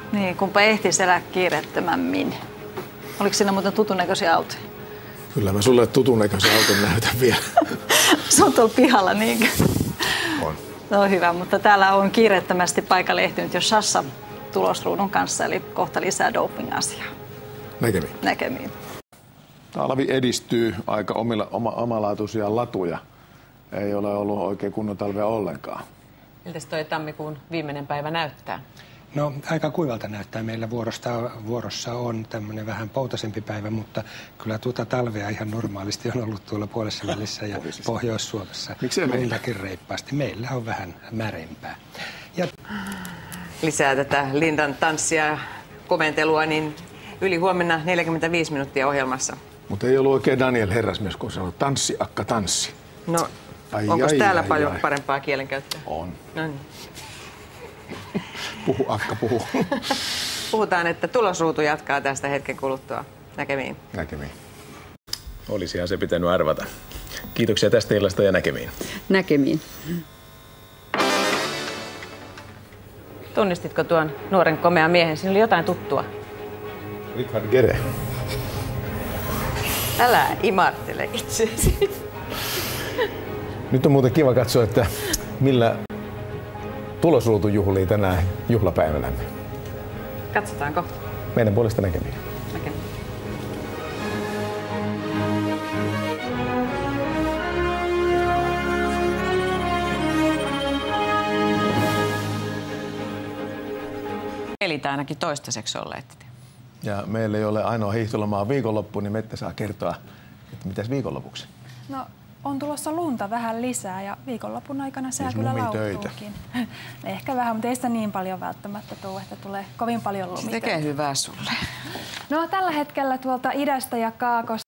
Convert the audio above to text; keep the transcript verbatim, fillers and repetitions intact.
Niin, kumpa ehtisi elää kiireettömämmin. Oliko siinä muuten tutun näköisiä autoja? Kyllä mä sulle tutun näköisen auton näytän vielä. Se on tuolla pihalla, niinkö? On. Se on hyvä, mutta täällä on kiireettömästi paikalle ehtinyt jo Sassa tulosruudun kanssa, eli kohta lisää doping-asiaa. Näkemiin. Näkemiin. Talvi edistyy aika omilla, oma, omalaatuisia latuja. Ei ole ollut oikein kunnon talvea ollenkaan. Miltäs toi tammikuun viimeinen päivä näyttää? No aika kuivalta näyttää. Meillä vuorosta, vuorossa on tämmöinen vähän poutaisempi päivä, mutta kyllä tuota talvea ihan normaalisti on ollut tuolla puolessa välissä ja Pohjois-Suomessa. Miksei meillä? Meilläkin reippaasti. Meillä on vähän märempää. Ja... Lisää tätä Lindan tanssia ja komentelua, niin yli huomenna neljäkymmentäviisi minuuttia ohjelmassa. Mutta ei ollut oikein Daniel herrasmies, kun sanoi tanssi, akka, tanssi. No, ai, onko ai, täällä ai, paljon ai. parempaa kielenkäyttöä? On. No niin. Puhu, akka, puhu. Puhutaan, että tulosruutu jatkaa tästä hetken kuluttua. Näkemiin. Näkemiin. Olisihan se pitänyt arvata. Kiitoksia tästä illasta ja näkemiin. Näkemiin. Tunnistitko tuon nuoren komean miehen? Siinä oli jotain tuttua. Richard Gere. Älä imartele itseäsi. Nyt on muuten kiva katsoa, että millä tulosruutu juhlii tänään juhlapäivänämme. Katsotaanko? Meidän puolesta näkemiin. Näkemiin. Pelit ainakin toistaiseksi olleet. Ja meillä ei ole ainoa hiihtolomaa viikonloppu, niin Mette saa kertoa, että mitäs viikonlopuksi? No, on tulossa lunta vähän lisää ja viikonlopun aikana sää kyllä lauhtuukin. Ehkä vähän, mutta ei sitä niin paljon välttämättä tule, että tulee kovin paljon lumitöitä. Se tekee hyvää sulle. No, tällä hetkellä tuolta idästä ja Kaakosta